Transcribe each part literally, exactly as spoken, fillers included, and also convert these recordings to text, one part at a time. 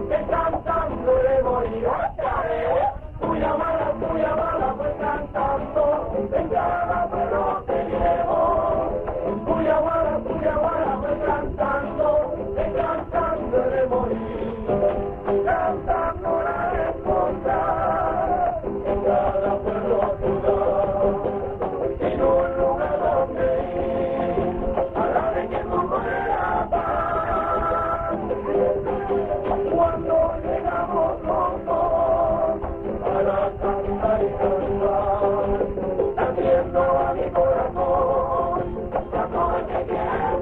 que cantando le morir otra vez. Tuya mala, tuya mala, pues cantando, venga, pero te llevo. Tuya mala, tuya mala, pues cantando, que cantando le morir. Cantando la respuesta, en cada pueblo ciudad, en un lugar donde ir, a la vez que tú la paz. Cuando llegamos los dos para cantar y cantar, haciendo a mi corazón, la cosa que quiero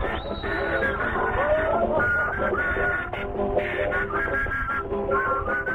escuchar.